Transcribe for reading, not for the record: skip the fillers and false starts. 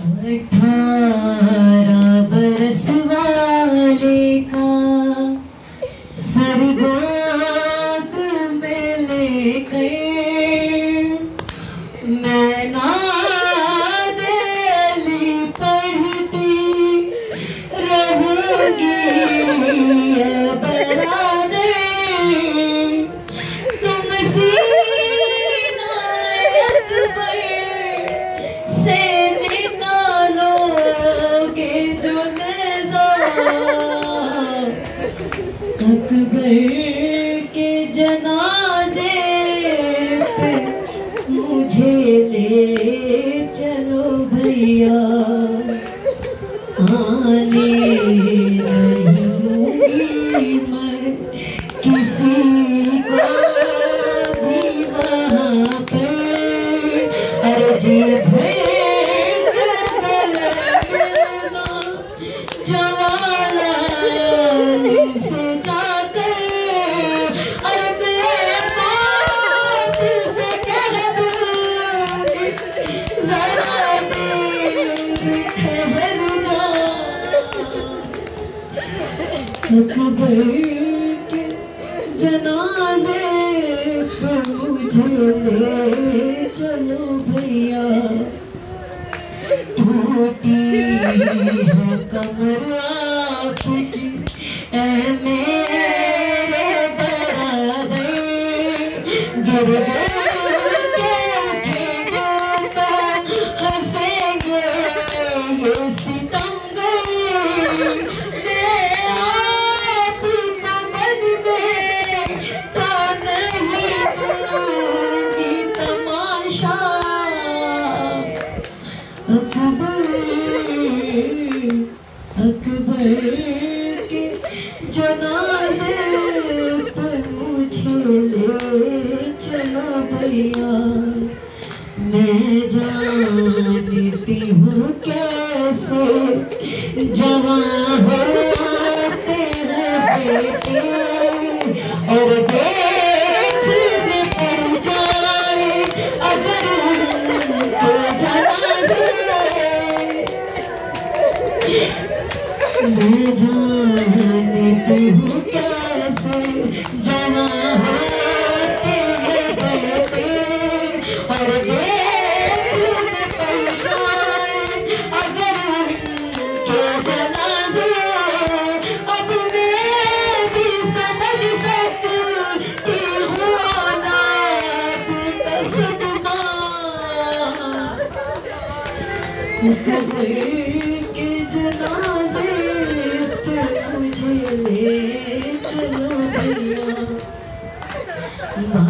18 बरस वाले का सरगोद में लेकर मैं नादली पढ़ती रहूंगी बरादर तुम सीना अकबर से निकालोगे जो अकबर के जनाजे पे मुझे ले चलो भैया आने नहीं दूंगी मैं किसी को भी वहाँ पर अर्जी अकबर के जनाजे पर मुझे ले चलो भैया टूटी है कमर आपकी ऐ मेरे बरादर गिर हंसेंगे ये सितमगर अकबर के जनाजे पर मुझे ले चलो भैया मैं जानती हूँ कैसे जवान होते हैं बेटे और देखने पड़ जाए अगर उनको जनाजे मैं जानती हूँ कैसे जवान होते हैं बेटे और देखने पड़ जाए अगर उनके जनाजे अब मैं भी समझ सकती हूँ औलाद का सदमा अकबर के जनाजे मुझे ले चलो भैया।